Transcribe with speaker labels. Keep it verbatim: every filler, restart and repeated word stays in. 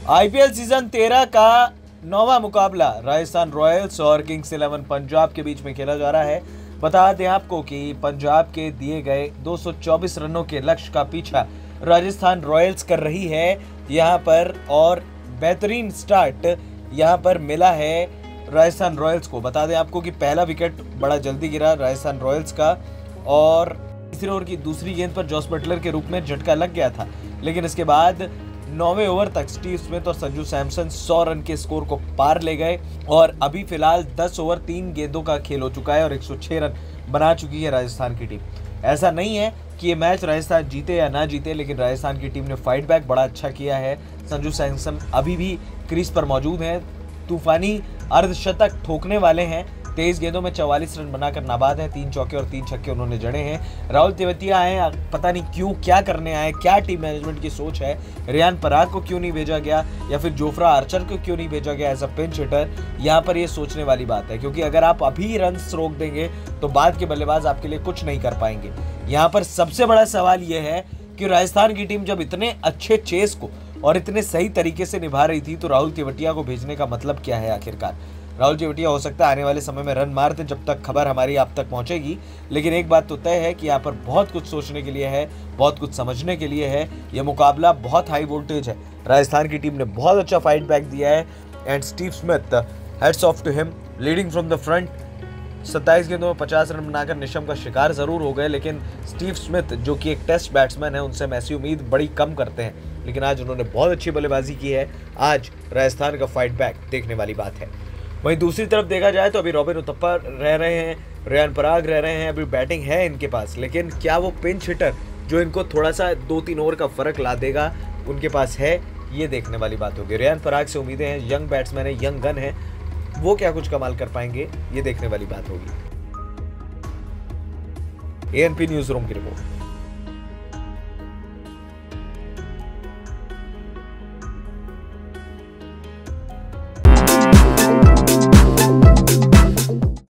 Speaker 1: IPL season तेरह का नौवां मुकाबला राजस्थान रॉयल्स और किंग्स इलेवन पंजाब के बीच में खेला जा रहा है। बता दें आपको कि पंजाब के दिए गए दो सौ चौबीस रनों के लक्ष्य का पीछा राजस्थान रॉयल्स कर रही है यहां पर, और बेहतरीन स्टार्ट यहां पर मिला है राजस्थान रॉयल्स को। बता दें आपको कि पहला विकेट बड़ा जल्दी गिरा राजस्थान रॉयल्स का, और तीसरे ओवर की दूसरी गेंद पर जॉस बटलर के रूप में झटका लग गया था, लेकिन इसके बाद नौवें ओवर तक स्टीव स्मिथ और संजू सैमसन सौ रन के स्कोर को पार ले गए, और अभी फिलहाल दस ओवर तीन गेंदों का खेल हो चुका है और एक सौ छह रन बना चुकी है राजस्थान की टीम। ऐसा नहीं है कि ये मैच राजस्थान जीते या ना जीते, लेकिन राजस्थान की टीम ने फाइट बैक बड़ा अच्छा किया है। संजू सैमसन अभी भी क्रीज पर मौजूद हैं, तूफानी अर्धशतक ठोकने वाले हैं, तेईस गेंदों में चौवालीस रन बनाकर नाबाद है, तीन चौके और तीन छक्के उन्होंने जड़े हैं। राहुल तेवतिया आए, पता नहीं क्यों, क्या करने आए, क्या टीम मैनेजमेंट की सोच है, रियान पराग को क्यों नहीं भेजा गया या फिर जोफ्रा आर्चर को क्यों नहीं भेजा गया एज अ पिंच हिटर, यहाँ पर ये सोचने वाली बात है, क्योंकि अगर आप अभी रन रोक देंगे तो बाद के बल्लेबाज आपके लिए कुछ नहीं कर पाएंगे। यहाँ पर सबसे बड़ा सवाल यह है कि राजस्थान की टीम जब इतने अच्छे चेस को और इतने सही तरीके से निभा रही थी तो राहुल तेवतिया को भेजने का मतलब क्या है आखिरकार। राहुल तेवतिया हो सकता है आने वाले समय में रन मारते जब तक खबर हमारी आप तक पहुंचेगी, लेकिन एक बात तो तय है कि यहाँ पर बहुत कुछ सोचने के लिए है, बहुत कुछ समझने के लिए है। यह मुकाबला बहुत हाई वोल्टेज है, राजस्थान की टीम ने बहुत अच्छा फाइट बैक दिया है, and Steve Smith, hats off to him, leading from the front. सत्ताईस गेंदों में पचास रन बनाकर निशम का शिकार जरूर हो गए, लेकिन स्टीव स्मिथ जो कि एक टेस्ट बैट्समैन है, उनसे हम ऐसी उम्मीद बड़ी कम करते हैं, लेकिन आज उन्होंने बहुत अच्छी बल्लेबाजी की है। आज राजस्थान का फाइट बैक देखने वाली बात है। वहीं दूसरी तरफ देखा जाए तो अभी रॉबिन उथप्पा रह रहे हैं, रियान पराग रह रहे हैं, अभी बैटिंग है इनके पास, लेकिन क्या वो पिंच हिटर जो इनको थोड़ा सा दो तीन ओवर का फर्क ला देगा उनके पास है, ये देखने वाली बात होगी। रियान पराग से उम्मीदें हैं, यंग बैट्समैन है, यंग गन है, वो क्या कुछ कमाल कर पाएंगे, ये देखने वाली बात होगी। एएनपी न्यूज रूम की रिपोर्ट।